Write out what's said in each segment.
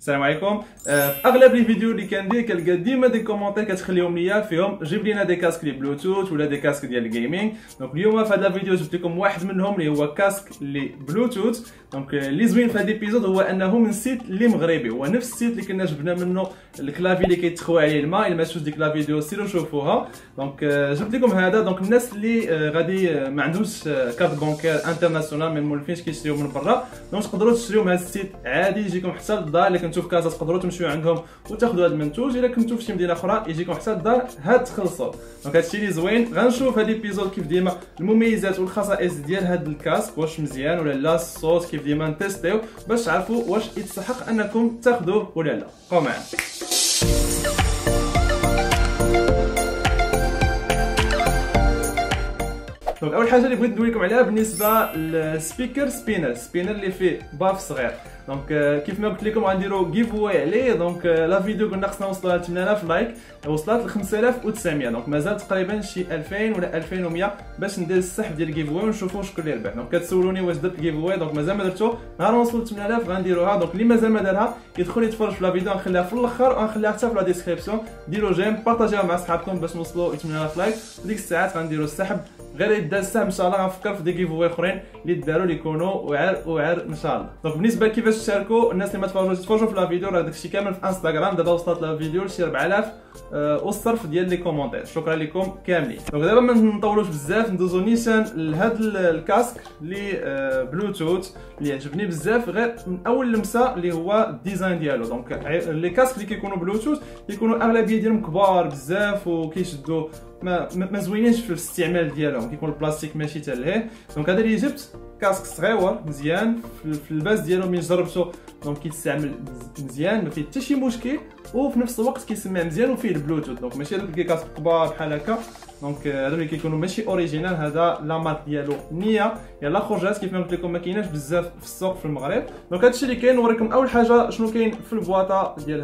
السلام عليكم. في اغلب لي فيديو اللي كندير كنلقى ديما دي كومونتير كتخليهم ليا فيهم جيب لينا دي كاسك لي بلوتوث ولا دي كاسك ديال الجيمنج. دونك اليوم في هذا الفيديو جبت لكم واحد منهم اللي هو كاسك لي بلوتوث. دونك اللي زوين في هذا الابيزود هو انه من سيت اللي مغربي، هو نفس السيت اللي كنا جبنا منه الكلافي اللي كيتخوى عليه الماء. الا ما شفتوش ديك لا فيديو سيروا شوفوها. دونك جبت لكم هذا. دونك الناس اللي غادي ما عندهمش كارت بانكير انترناسيونال ما مولفينش كيشريو من برا، دونك تقدروا تشريو من هذا السيت عادي، يجيكم حتى للدار. الا كنتو في كازا تقدروا تمشيو عندهم وتاخذوا هذا المنتوج. الا كنتو في شي مدينه اخرى يجيكم حتى للدار هاد تخلصوا. دونك هادشي اللي زوين. غنشوف هاد الابيزود كيف ديما المميزات والخصائص ديال هاد الكاسك، واش مزيان ولا لا، الصوت كيف ديما نتيستيو باش تعرفوا واش يتسحق انكم تاخذوه ولا لا. بقاو معنا. دونك اول حاجه اللي بغيت ندوي لكم عليها بالنسبه للسبيكر سبينر اللي فيه باف صغير. دونك كيف ما قلت لكم غنديروا جيف واي عليه. دونك لا فيديو قلنا خصنا نوصلوا ل 8000 لايك، وصلت ل 5900. دونك مازال تقريبا شي 2000 ولا 2100 باش ندير السحب ديال الجيف واي ونشوفوا شكون اللي ربح. دونك كتسولوني واش درت الجيف واي، دونك مازال ما درتو. نهار نوصلوا ل 8000 غنديروها. دونك اللي مازال ما دارها يدخل يتفرج في لا فيديو، غنخليها في الاخر وغنخليها حتى في لا ديسكريبسيون. ديروا جيم، بارطاجيوها مع صحابكم باش نوصلوا ل 8000 لايك. ديك الساعات غنديروا السحب. غير يدار السحب ان شاء الله غنفكر في دي جيف واي اخرين اللي داروا اللي يكونوا وعر ان شاء الله. دونك بالنسبه كيفاش تشاركوا، الناس اللي ما تفرجوا في لا فيديو راه داكشي كامل في انستغرام. دابا وصلت لا فيديو لشي 4000 والصرف ديال لي كومونتير. شكرا لكم كاملين. دونك دابا ما نطولوش بزاف، ندوزو نيشان لهاد الكاسك اللي بلوتوث اللي عجبني بزاف غير من اول لمسه اللي هو الديزاين ديالو. دونك لي كاسك اللي كيكونوا بلوتوث كيكونوا الاغلبيه ديالهم كبار بزاف وكيشدوا ما زوينينش في الاستعمال ديالهم، كيكون البلاستيك ماشي حتى لهيه. دونك هذا اللي جبت كاسك صغيور مزيان في الباس ديالو. ملي جربته دونك كيتستعمل مزيان، ما فيه حتى شي مشكل، وفي نفس الوقت كيسمع مزيان وفيه البلوتوث. دونك ماشي هذوك لي كاسك كبار بحال هكا. دونك هادو اللي كيكونوا ماشي اوريجينال. هذا لا مارك ديالو نيا يلا خرجات كيف ما قلت لكم، ما كايناش بزاف في السوق في المغرب. دونك هادشي اللي كاين. نوريكم اول حاجه شنو كاين في البواطه ديال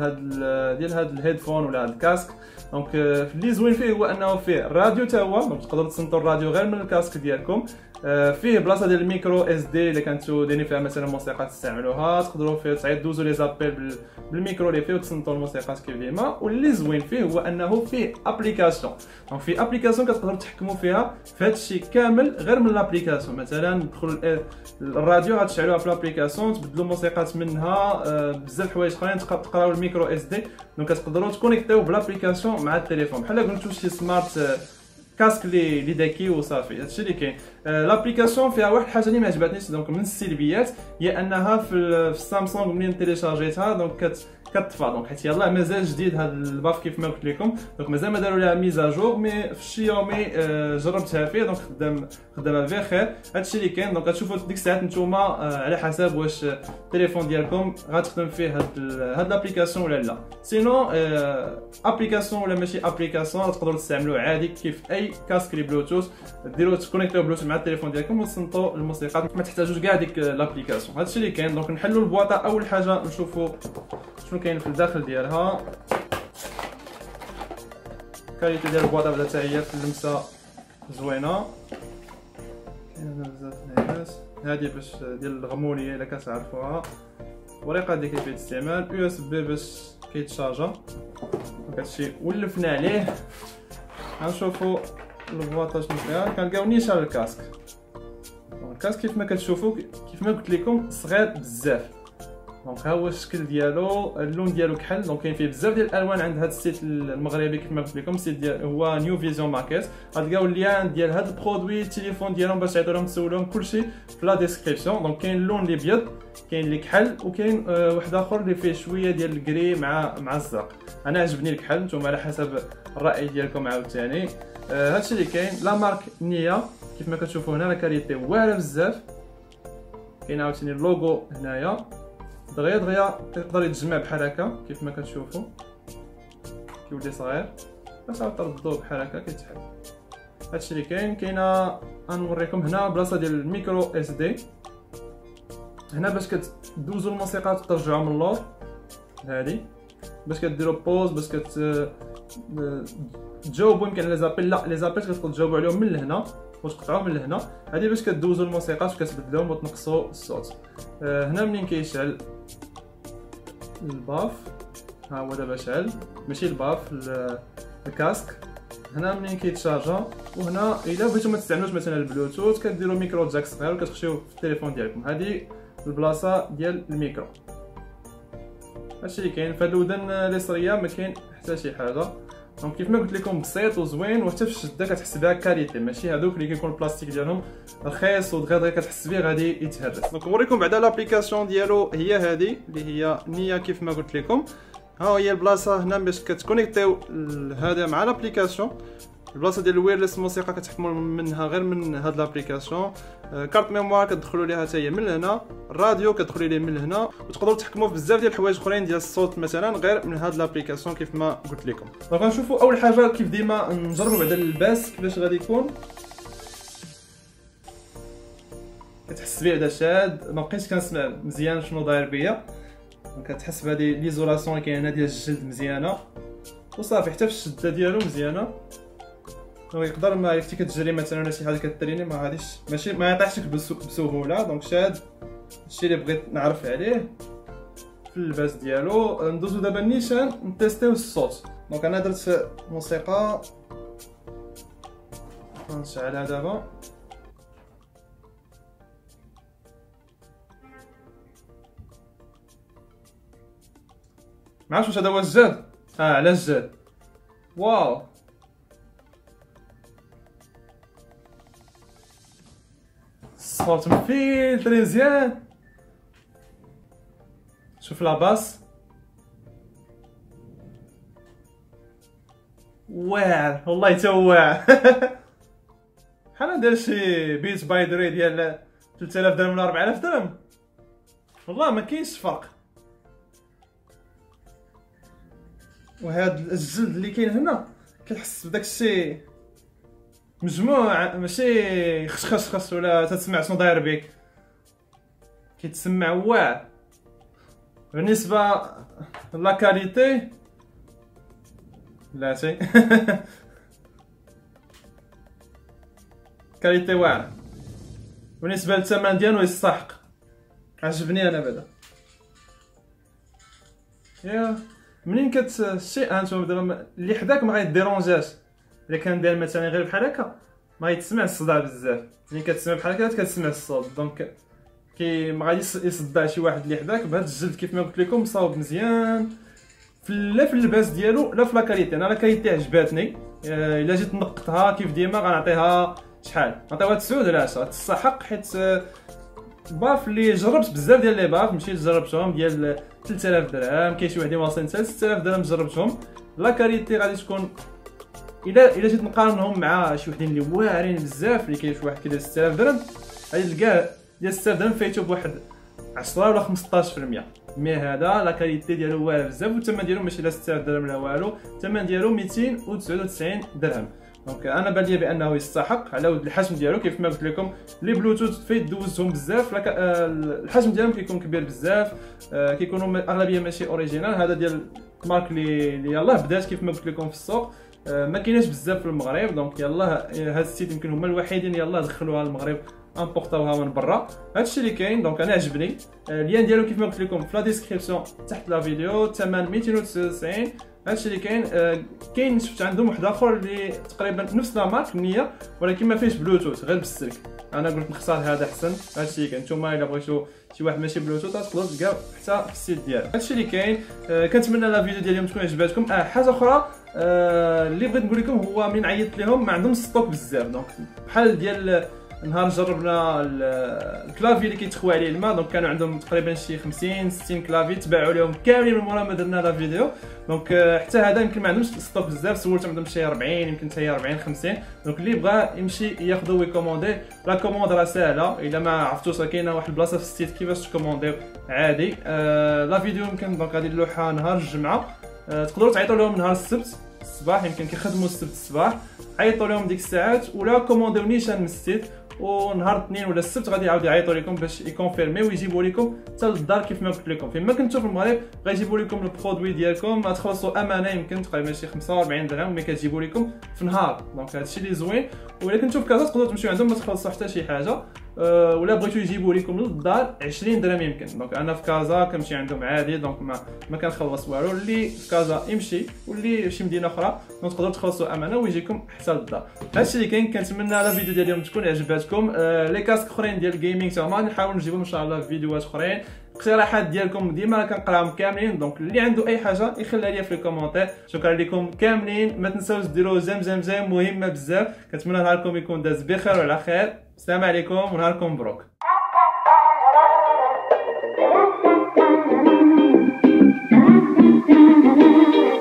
هاد الهيدفون ولا هاد الكاسك. دونك اللي زوين فيه هو انه فيه راديو تا هو، دونك تقدروا تصنتوا الراديو غير من الكاسك ديالكم. فيه بلاصه ديال الميكرو اس دي اللي كنتو دايرين فيها مثلا موسيقى تستعملوها، تقدروا فيه تعيد دوزوا لي زابيل بالميكرو اللي فيه وتصنتوا الموسيقى كيف ديما. واللي زوين فيه هو انه فيه ابليكاسيون. دونك فيه ابليكاسيون كتقدروا تحكموا فيها في هادشي كامل غير من لابليكاسيون. مثلا تدخلوا الراديو غتشعلوها في لابليكاسيون، تبدلوا موسيقات منها، بزاف حوايج اخرين، تقراو الميكرو اس دي. دونك كتقدروا تكونيكتيو بلابليكاسيون مع التليفون بحال قلتو شي سمارت كاسك اللي ذكي وصافي. هادشي اللي كاين. لابليكاسيون فيها واحد الحاجه اللي ما عجبتنيش. دونك من السلبيات هي انها في السامسونج منين تيليشارجيتها دونك كتطفى. دونك حيت يلاه مازال جديد هذا الباف كيف ما قلت لكم. دونك مازال ما داروا لها ميزاجور. مي في الشيومي جربتها فيه دونك خدامه فيه خير. هادشي اللي كاين. دونك غتشوفوا ديك الساعات نتوما على حسب واش التليفون ديالكم غتخدم فيه هاد لابليكاسيون ولا لا. سينو ابليكاسيون ولا ماشي ابليكاسيون تقدروا تستعملوه عادي كيف اي كاسك لي بلوتوث. ديروا تكونيكتيو بلوتوث مع التليفون ديالكم وتصنتوا الموسيقى، ما تحتاجوش كاع ديك لابليكاسيون. هادشي اللي كاين. دونك نحلوا البواطه. اول حاجه نشوفوا شنو كاين في الداخل ديالها. الكاليتي ديال البواطه بعدا حتى هي في اللمسه زوينه. كاين بزاف الناس هادي باش ديال الغموليه الا كتعرفوها. ورقه ديال كيفيه الاستعمال، يو اس بي باش كيتشارجا. دونك هادشي ولفنا عليه. غنشوفوا البواطه شنو فيها. كنلقاو نيشان الكاسك. الكاسك كيف ما كتشوفوا كيف ما قلت لكم صغير بزاف. دونك ها هو الشكل ديالو، اللون ديالو كحل. دونك كاين فيه بزاف ديال الالوان عند هذا السيت المغربي كيف ما قلت لكم. السيت ديال هو نيو فيزيون ماركت. غتلقاو اللين ديال هذا البرودوي، التليفون ديالهم باش تعيطوا لهم تسولوهم كلشي في لا ديسكريبسيون. دونك كاين اللون اللي ابيض، كاين اللي كحل، وكاين واحد اخر اللي فيه شويه ديال الكري مع الزرق. انا عجبني الكحل، نتوما على حسب الراي ديالكم عاوتاني. هادشي اللي كاين. لا مارك نيا كيف ما كتشوفوا هنا، لا كاليتي واعره بزاف. كاين عاوتاني اللوغو هنايا دغيا كيقدر يتجمع بحال هكا كيف ما كتشوفوا، كيولي صغير باش تردوه بحال هكا كيتحل. هادشي اللي كاين. كاينه غنوريكم هنا بلاصه ديال الميكرو اس دي. هنا باش كتدوزوا الموسيقى ترجعوا من اللور، هادي باش كديروا بوز، باش تجاوبوا يمكن على زابيل. لا لي زابيل كتقدروا تجاوبوا عليهم من لهنا وتقطعوا من لهنا. هادي باش كدوزوا الموسيقى وكتبدلوهم وتنقصوا الصوت. هنا منين كيشعل الباف، ها هو دابا شعل، ماشي الباف، الكاسك. هنا منين كيتشارجا، وهنا الا بغيتو ما تستعملوش مثلا البلوتوث كديروا ميكرو جاك صغير وكتخشيوه في التليفون ديالكم. هذه البلاصه ديال الميكرو. هادشي اللي كاين في هاد الودن اليسريه، ما كاين حتى شي حاجه. دونك كيف ما قلت لكم بسيط وزوين، وحتى في الشده كتحس بها كاليتي، ماشي هذوك اللي كيكون البلاستيك ديالهم رخيص ودغيا كتحس به غادي يتهرس. دونك نوريكم بعدا لابليكاسيون ديالو، هي هذه اللي هي نيا كيف ما قلت لكم. ها هي البلاصه هنا باش كتكونيكتيو هذا مع لابليكاسيون. البلاصه ديال الويرلس موسيقى كتحكموا منها غير من هاد لابليكاسيون. كارت ميموار كتدخلوا ليها حتى هي من هنا، الراديو كتدخلوا ليه من هنا، وتقدروا تحكموا في بزاف ديال الحوايج اخرين ديال الصوت مثلا غير من هاد لابليكاسيون كيف ما قلت لكم. دونك غنشوفوا اول حاجه كيف ديما نجربوا بعدا الباس كيفاش غادي يكون. كتحس بيه بعدا شاد، ما بقيتش كنسمع مزيان شنو داير بيا. كتحس بهذه ليزولاسيون اللي كاينه ديال الجلد مزيانه، وصافي حتى في الشده ديالو مزيانه. يقدر ما عرفتي كتجري مثلا ولا شي حاجه كتريني ما غاديش ماشي ما يطيحش بسهوله. دونك شاد الشيء اللي بغيت نعرف عليه في اللباس ديالو. ندوزو دابا النيشان نتيستيو الصوت. دونك انا درت موسيقى، غنشعلها دابا. معرفتش واش هذا هو الجاد. على الجاد. واو الصوت مفيلتري مزيان. شوف لاباس واعر والله حتى هو واعر. بحال دار شي بيت باي دري ديال 3000 درهم ولا 4000 درهم، والله ما كاينش فرق. وهاد الجلد اللي كاين هنا كتحس بداك الشيء مجموع، ماشي خش ولا تسمع شنو داير بك، كيتسمع واعر. بالنسبه لا كاليتي لا شيء. كاليتي واعر. بالنسبه للثمن ديالو يستحق، عجبني انا بعدا. يا منين الشيء انتم دابا اللي حداك ما غيديرونجاش. الا كان داير مثلا غير بحال هكا ما يتسمع الصداع بزاف. ملي كتسمع بحال هكا كتسمع الصوت، دونك ما غاديش يصدع شي واحد اللي حداك. بهذا الجلد كيف ما قلت لكم صاوب مزيان لا في اللباس ديالو لا في لا كاليتي. انا لا كاليتي عجباتني. الا جيت نقطها كيف ديما غنعطيها شحال، نعطيها 9 على 10. تستحق حيت باف اللي جربت بزاف ديال لي باف، مشيت جربتهم ديال 3000 درهم، كاين شي وحدين واصلين حتى 6000 درهم جربتهم. لا كاليتي غادي تكون الا جيت نقارنهم مع شي وحدين اللي واعرين بزاف اللي كاين شي واحد كيدير 6000 درهم، غادي تلقاه ديال 6000 درهم فايتو بواحد 10 ولا 15%. مي هذا لا كاليتي ديالو واعر بزاف، والثمن ديالو ماشي لا 6000 درهم لا والو، الثمن ديالو 299 درهم. دونك انا بان لي بانه يستحق على ود الحجم ديالو. كيف ما قلت لكم لي بلوتوث فايت دوزتهم بزاف، الحجم ديالهم كيكون كبير بزاف، كيكونوا اغلبيه ماشي اوريجينال. هذا ديال المارك اللي يلاه بدات كيف ما قلت لكم في السوق، ما كايناش بزاف في المغرب. دونك يلاه هاد السيت يمكن هما الوحيدين يلاه دخلوها المغرب، امبورطاوها من برا. هادشي اللي كاين. دونك انا عجبني. اللين ديالو كيف ما قلت لكم في لا ديسكريبسيون تحت لا فيديو. الثمن 299. هادشي اللي كاين. كاين شفت عندهم واحد اخر اللي تقريبا نفس لا مارك نيه، ولكن ما فيهش بلوتوث غير بالسلك. انا قلت نختار هذا احسن. هادشي اللي كاين. نتوما الا بغيتو شي واحد ماشي بلوتوث تقدروا تلقاو حتى في السيت ديالو. هادشي اللي كاين. كنتمنى لا فيديو ديال اليوم تكون عجباتكم. حاجه اخرى اللي بغيت نقول لكم هو من عيطت لهم ما عندهم ستوك بزاف. دونك بحال ديال نهار جربنا الكلافي اللي كيتخوى عليه الماء، دونك كانوا عندهم تقريبا شي 50 60 كلافي تباعوا لهم كاملين من مورا ما درنا لا فيديو. دونك حتى هذا يمكن ما عندهمش ستوك بزاف، سولت عندهم شي 40 يمكن حتى هي 40 50. دونك اللي بغى يمشي ياخذو ويكوموندي. لا كوموند راه ساهله، الا ما عرفتوش كاينه واحد البلاصه في السيت كيفاش تكومونديو عادي. لا فيديو يمكن دونك غادي نلوحها نهار الجمعه. تقدروا تعيطوا لهم نهار السبت الصباح، يمكن كيخدموا السبت الصباح، عيطوا لهم ديك الساعات ولا كومونديو نيشان من السيت. ونهار الاثنين ولا السبت غادي يعاودوا يعيطوا لكم باش يكونفيرمي ويجيبوا لكم حتى للدار. كيف ما قلت لكم فين ما كنتو في المغرب غيجيبوا لكم البرودوي ديالكم، تخلصوا امانه يمكن تقريبا شي 45 درهم، مي كتجيبوا لكم في نهار. دونك هادشي اللي زوين. ولا كنتو في كازا تقدروا تمشيو عندهم ما تخلصوا حتى شي حاجه. ولا بغيتو يجيبوه لكم للدار 20 درهم يمكن. دونك انا في كازا كنمشي عندهم عادي، دونك ما كنخلص والو. اللي في كازا يمشي، واللي شي مدينه اخرى دونك تقدروا تخلصوا امانه ويجيكم حتى للدار. هادشي اللي كاين. كنتمنى لا فيديو ديال اليوم تكون عجباتكم. لي كاسك اخرين ديال الجيمنج تا هما نحاول نجيبهم ان شاء الله في فيديوهات اخرين. اقتراحات ديالكم ديما كنقراهم كاملين، دونك اللي عنده اي حاجه يخليها ليا في الكومونتير. شكرا لكم كاملين. ما تنساوش ديروا زم مهمه بزاف. كنتمنى نهاركم يكون داز بخير وعلى خير. السلام عليكم ونهاركم مبروك.